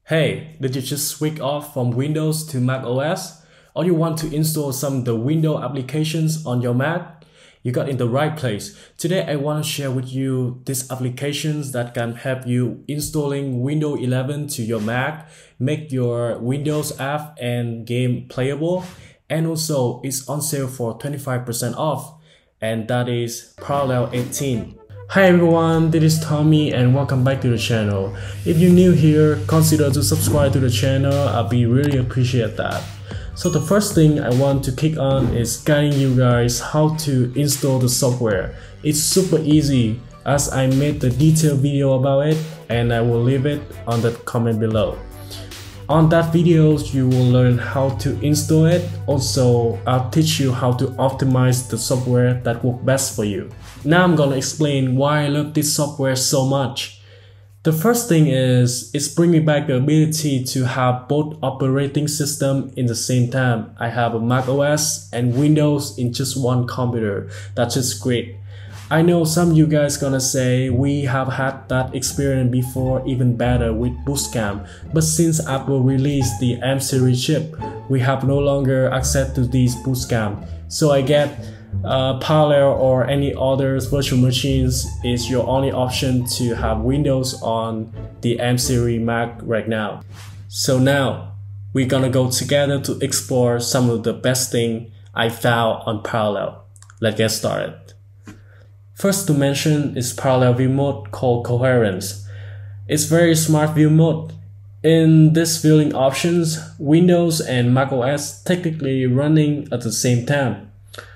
Hey, did you just switch off from Windows to Mac OS? Or you want to install some of the Windows applications on your Mac? You got in the right place. Today I want to share with you these applications that can help you installing Windows 11 to your Mac, make your Windows app and game playable, and also it's on sale for 25% off, and that is Parallel 18. Hi everyone, this is Tommy and welcome back to the channel. If you're new here, consider to subscribe to the channel. I'll be really appreciate that. So the first thing I want to kick on is guiding you guys how to install the software. It's super easy as I made the detailed video about it and I will leave it on the comment below. On that video, you will learn how to install it. Also, I'll teach you how to optimize the software that works best for you. Now I'm gonna explain why I love this software so much. The first thing is, it's bringing back the ability to have both operating system in the same time. I have a Mac OS and Windows in just one computer. That's just great. I know some of you guys gonna say we have had that experience before, even better with Bootcamp, but since Apple released the M series chip, we have no longer access to these Bootcamp. So I get Parallel or any other virtual machines is your only option to have Windows on the M series Mac right now. So now we're gonna go together to explore some of the best thing I found on Parallel. Let's get started. First to mention is Parallel view mode called Coherence. It's very smart view mode. In this viewing options, Windows and macOS technically running at the same time.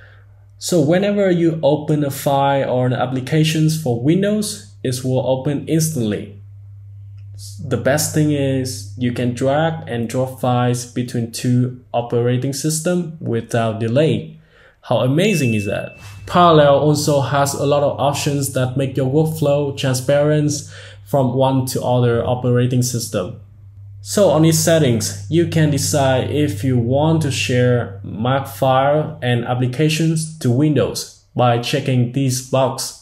So whenever you open a file or an applications for Windows, it will open instantly. The best thing is you can drag and drop files between two operating systems without delay. How amazing is that? Parallel also has a lot of options that make your workflow transparent from one to other operating system. So on its settings, you can decide if you want to share Mac file and applications to Windows by checking this box.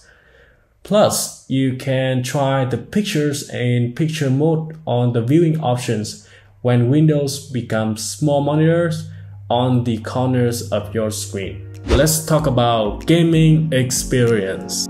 Plus, you can try the pictures and picture mode on the viewing options when Windows becomes small monitors on the corners of your screen. Let's talk about gaming experience.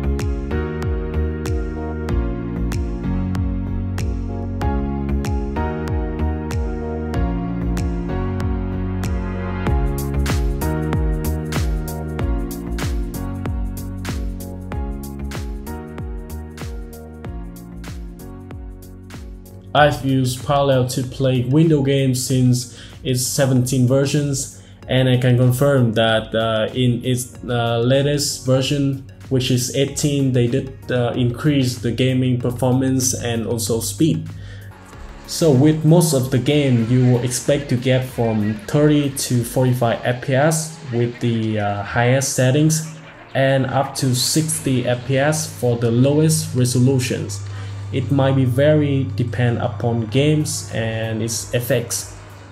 I've used Parallel to play Windows games since its 17 versions, and I can confirm that in its latest version, which is 18, they did increase the gaming performance and also speed. So with most of the game, you will expect to get from 30 to 45 FPS with the highest settings and up to 60 FPS for the lowest resolutions. It might be very depend upon games and its effects.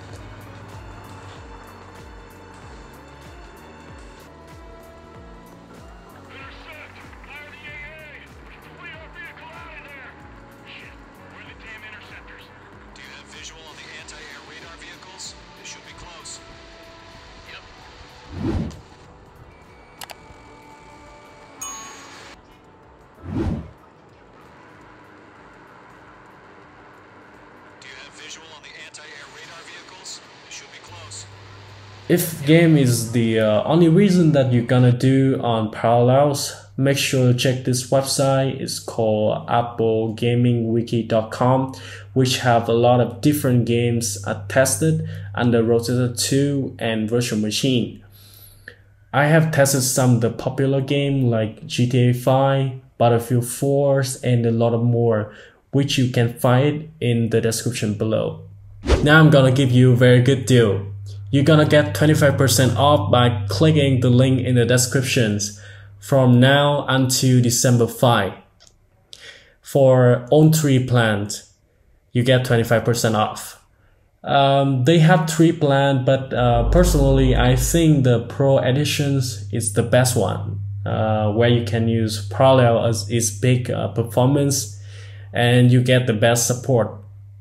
If game is the only reason that you're gonna do on Parallels, make sure to check this website. It's called applegamingwiki.com, which have a lot of different games tested under Rockstar 2 and Virtual Machine. I have tested some of the popular games like GTA 5, Battlefield 4, and a lot of more, which you can find in the description below. Now I'm gonna give you a very good deal. You're gonna get 25% off by clicking the link in the descriptions from now until December 5. For all three plans, you get 25% off. They have three plans, but personally, I think the Pro Editions is the best one, where you can use Parallel as its big performance and you get the best support.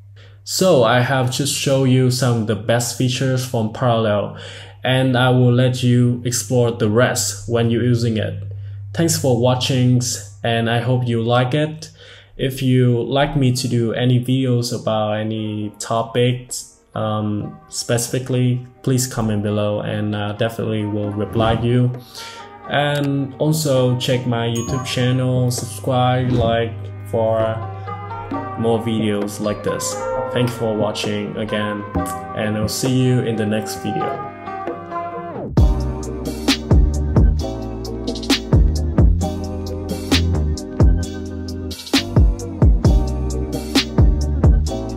So I have just shown you some of the best features from Parallel, and I will let you explore the rest when you're using it. Thanks for watching, and I hope you like it. If you like me to do any videos about any topics specifically, please comment below, and definitely will reply to you. And also check my YouTube channel, subscribe, like for more videos like this. Thank you for watching again, and I'll see you in the next video.